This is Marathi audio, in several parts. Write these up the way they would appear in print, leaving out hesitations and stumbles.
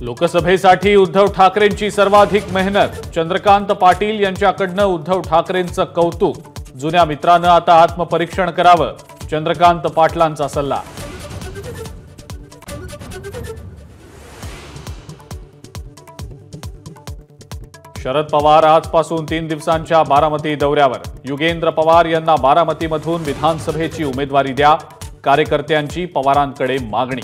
लोकसभेसाठी उद्धव ठाकरेंची सर्वाधिक मेहनत। चंद्रकांत पाटील यांच्याकडनं उद्धव ठाकरेंचं कौतुक। जुन्या मित्रांनो आता आत्मपरीक्षण करावं, चंद्रकांत पाटलांचा सल्ला। शरद पवार आजपासून 3 दिवसांच्या बारामती दौऱ्यावर। युगेंद्र पवार यांना बारामतीमधून विधानसभेची उमेदवारी द्या, कार्यकर्त्यांची पवारांकडे मागणी।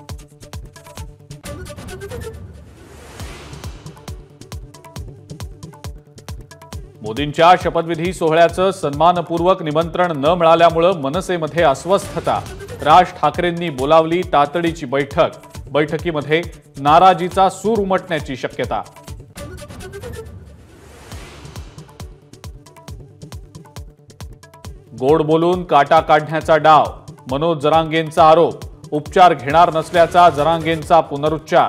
मोदींच्या शपथविधी सोहळ्याचं सन्मानपूर्वक निमंत्रण न मिळाल्यामुळे मनसेमध्ये अस्वस्थता। राज ठाकरेंनी बोलावली तातडीची बैठक, बैठकीमध्ये नाराजीचा सूर उमटण्याची शक्यता। गोड बोलून काटा काढण्याचा डाव, मनोज जरांगेंचा आरोप। उपचार घेणार नसल्याचा जरांगेंचा पुनरुच्चार।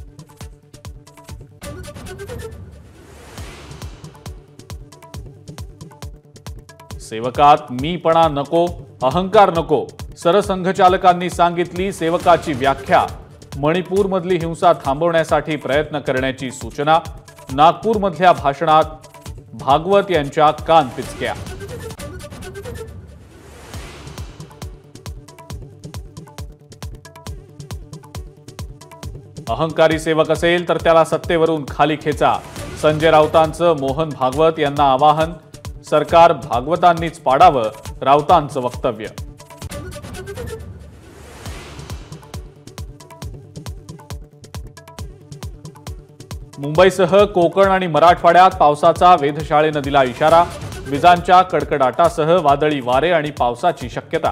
सेवकात मीपणा नको, अहंकार नको, सरसंघचालकांनी सांगितली सेवकाची व्याख्या। मणिपूरमधली हिंसा थांबवण्यासाठी प्रयत्न करण्याची सूचना। नागपूरमधल्या भाषणात भागवत यांच्या कानपिचक्या। अहंकारी सेवक असेल तर त्याला सत्तेवरून खाली खेचा, संजय राऊतांचं मोहन भागवत यांना आवाहन। सरकार भागवतांनीच पाडावं, राऊतांचं वक्तव्य। मुंबईसह कोकण आणि मराठवाड्यात पावसाचा वेधशाळेनं दिला इशारा। विजांच्या कडकडाटासह वादळी वारे आणि पावसाची शक्यता।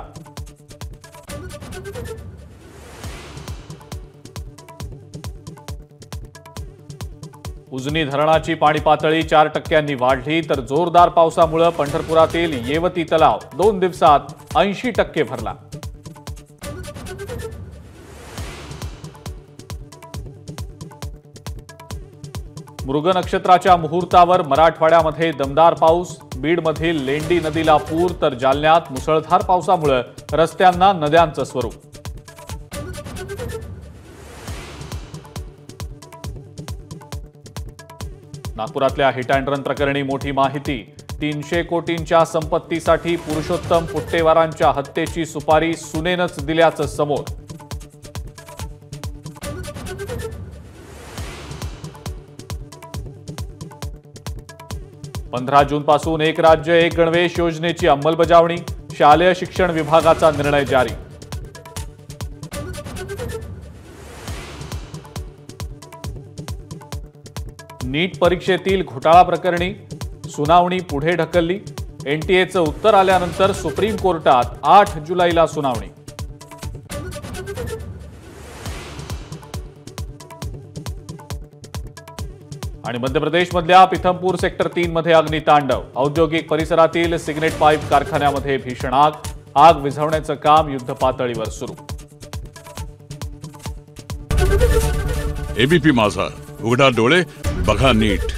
उजनी धरणाची पाणी पातळी 4% वाढली, तर जोरदार पावसामुळे पंढरपुरातील येवती तलाव 2 दिवसात 80% भरला। मृग नक्षत्राच्या मुहूर्तावर मराठवाड्यामध्ये दमदार पाऊस। बीडमधील लेंडी नदीला पूर, तर जालन्यात मुसळधार पावसामुळे रस्त्यांना नद्यांचं स्वरूप। नागपुरातल्या हिट अँड रन प्रकरणी मोठी माहिती। 300 कोटींच्या संपत्तीसाठी पुरुषोत्तम पुट्टेवारांच्या हत्येची सुपारी सुनेनंच दिल्याचं समोर। 15 जूनपासून एक राज्य एक गणवेश योजनेची अंमलबजावणी। शालेय शिक्षण विभागाचा निर्णय जारी। नीट परीक्षेतील घोटाळा प्रकरणी सुनावणी पुढे ढकलली। एनटीएचं उत्तर आल्यानंतर सुप्रीम कोर्टात 8 जुलैला सुनावणी। आणि मध्य प्रदेशमधल्या पिथमपूर सेक्टर 3 मध्ये अग्नितांडव। औद्योगिक परिसरातील सिग्नेट पाईप कारखान्यामध्ये भीषण आग। आग विझवण्याचं काम युद्धपातळीवर सुरू। एबीपी माझा, उघडा डोळे बघा नीट।